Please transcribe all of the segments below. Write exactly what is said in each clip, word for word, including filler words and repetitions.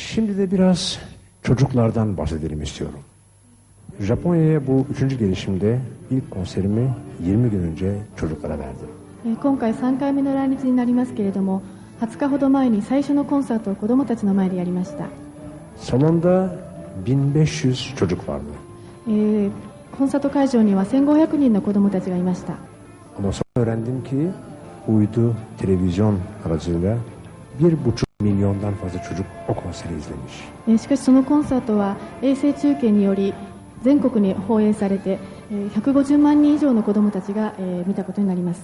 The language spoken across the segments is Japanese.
Şimdi de biraz çocuklardan bahsedelim istiyorum. Japonya'ya bu üçüncü gelişimde ilk konserimi yirmi gün önce çocuklara verdim. 今回さんかいめの来日になりますけれども、はつかほど前に最初のコンサートを子どもたちの前でやりました。 Salonda bin beş yüz çocuk vardı. えー、コンサート会場にはせんごひゃくにんの子どもたちがいました。 Ama sonra öğrendim ki uydu televizyon aracılığıyla bir buçuk milyondan fazla çocuk o konseri izlemiş. えー、しかしそのコンサートは衛星中継により全国に放映されて、えー、ひゃくごじゅうまんにん以上の子どもたちが、えー、見たことになります。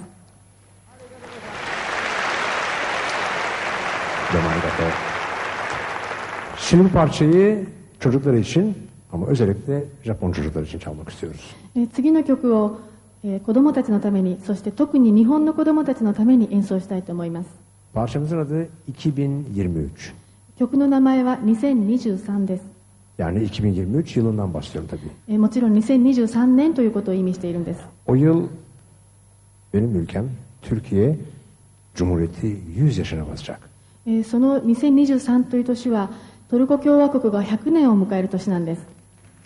Şimdi bu parçayı çocuklar için ama özellikle Japon çocuklar için çalmak istiyoruz. えー、次の曲を、えー、子どもたちのために、そして特に日本の子どもたちのために演奏したいと思います。 Parçamızın adı iki bin yirmi üç. 曲の名前はにせんにじゅうさんです。 Yani iki bin yirmi üç yılından bahsediyorum tabii. えー、もちろんにせんにじゅうさんねんということを意味しているんです。 O yıl benim ülkem Türkiye Cumhuriyeti yüz yaşına basacak. えー、そのにせんにじゅうさんという年はトルコ共和国がひゃくねんを迎える年なんです。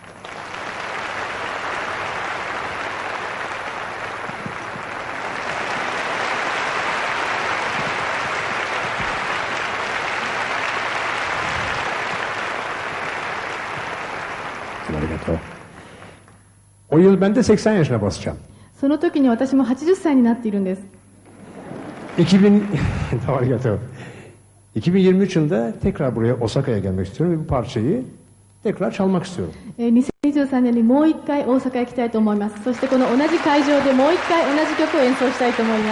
O yıl ben de seksen yaşına basacağım. その時に私もはちじゅっさいになっているんです。 iki bin iki bin yirmi üç yılında tekrar buraya Osaka'ya gelmek istiyorum ve bu parçayı tekrar çalmak istiyorum. えー、にせんにじゅうさんねんにもう一回大阪へ行きたいと思います。そしてこの同じ会場でもう一回同じ曲を演奏したいと思います。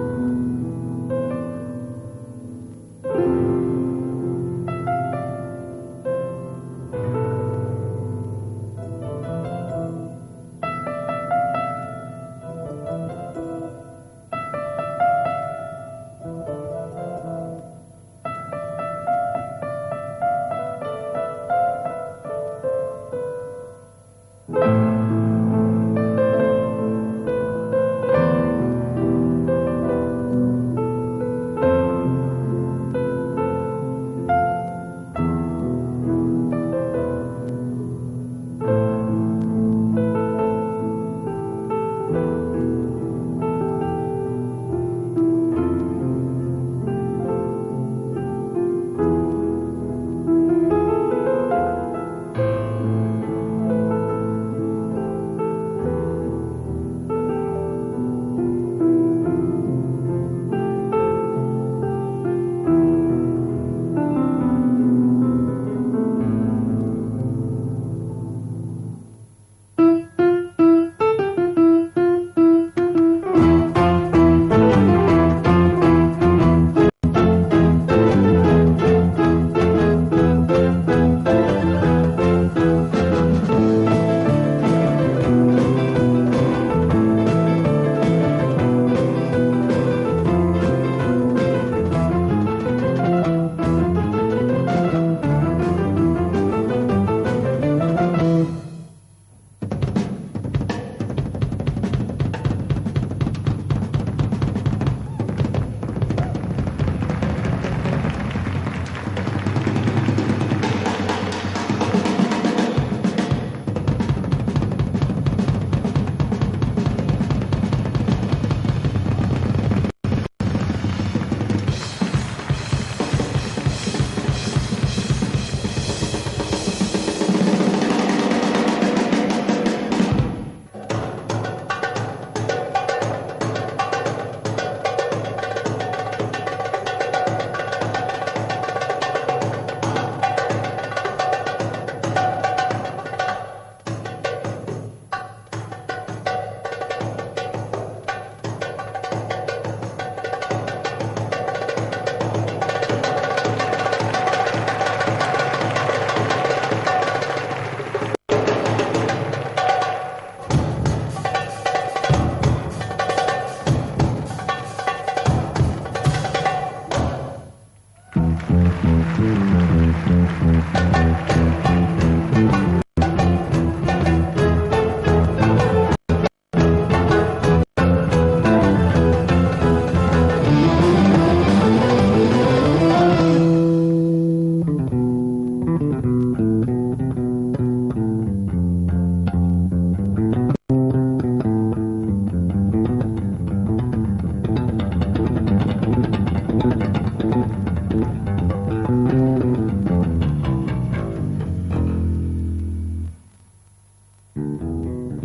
「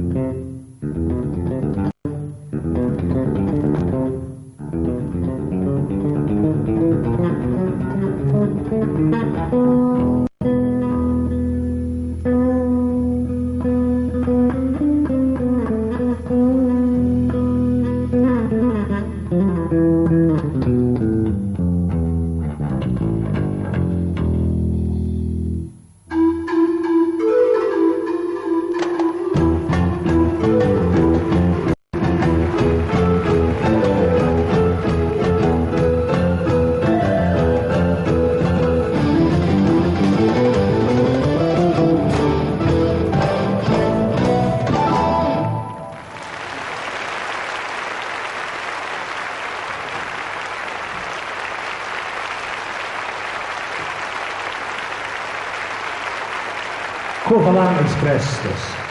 Kovalan Expressです。